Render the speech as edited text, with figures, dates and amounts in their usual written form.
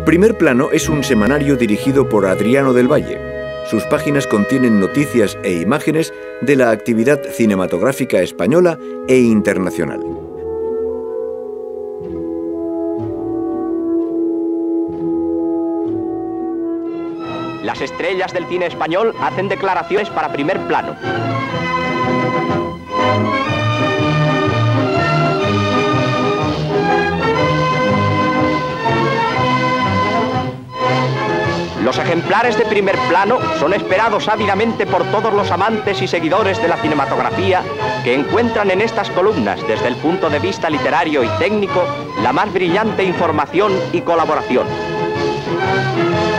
Primer Plano es un semanario dirigido por Adriano del Valle. Sus páginas contienen noticias e imágenes de la actividad cinematográfica española e internacional. Las estrellas del cine español hacen declaraciones para Primer Plano. Los ejemplares de Primer Plano son esperados ávidamente por todos los amantes y seguidores de la cinematografía que encuentran en estas columnas, desde el punto de vista literario y técnico, la más brillante información y colaboración.